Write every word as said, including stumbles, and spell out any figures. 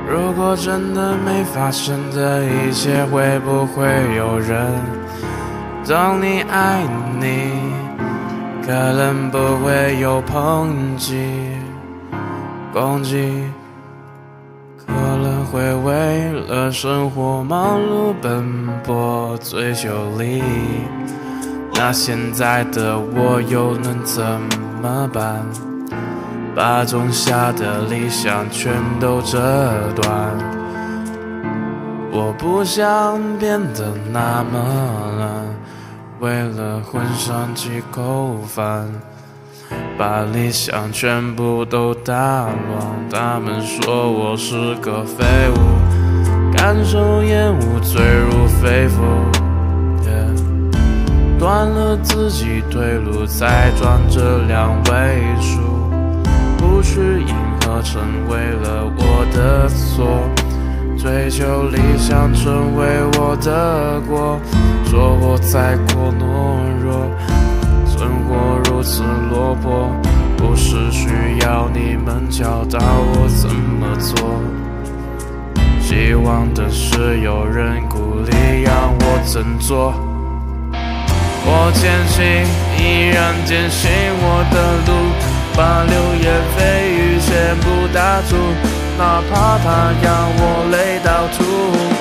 如果真的没发生的一切，会不会有人懂你爱你？可能不会有抨击、攻击，可能会为了生活忙碌奔波追求利益。那现在的我又能怎么办？把种下的理想全都折断。我不想变得那么烂，为了混上几口饭，把理想全部都打乱。他们说我是个废物，感受厌恶坠入肺腑， yeah. 断了自己退路，再转这两位数，不去迎合成为了我的错，追求理想成为我的过，说我太过懦弱，生活如此落魄，不是需要你们教导我怎么做，希望的是有人鼓励让我振作。我前行，依然坚信我的路，把流言蜚语全部打住，哪怕它让我累到吐。